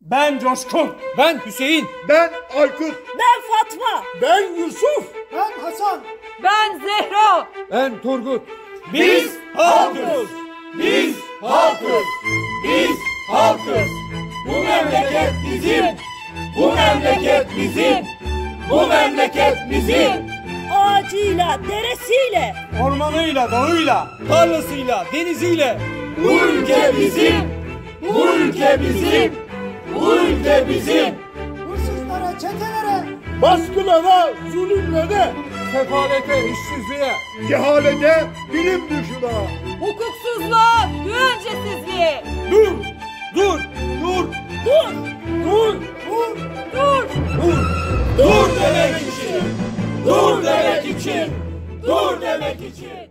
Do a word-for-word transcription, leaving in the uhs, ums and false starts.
Ben Coşkun. Ben Hüseyin. Ben Aykut. Ben Fatma. Ben Yusuf. Ben Hasan. Ben Zehra. Ben Turgut. Biz halkız. Biz halkız. Biz halkız. Bu memleket bizim. Bu memleket bizim. Bu memleket bizim. Ağacıyla, deresiyle, Ormanıyla, dağıyla, Tarlasıyla, deniziyle. bu ülke bizim. Bu ülke bizim. Bu ülke bizim. Hırsızlara, çetelere, Baskılara, zulümlere, Sefalete, işsizliğe. cehalete, bilim dışına. hukuksuzluğa, güvencesizliğe. Dur. Dur. Dur. Dur, Dur. vur, dur. Dur. Dur demek için. Dur demek için. Dur demek için.